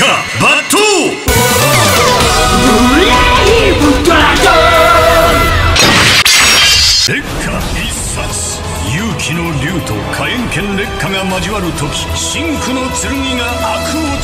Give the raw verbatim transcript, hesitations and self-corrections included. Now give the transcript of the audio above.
下抜刀ブレイブドラゴン。 烈火一殺。勇気の竜と火炎剣烈火が交わる時、真紅の剣が悪を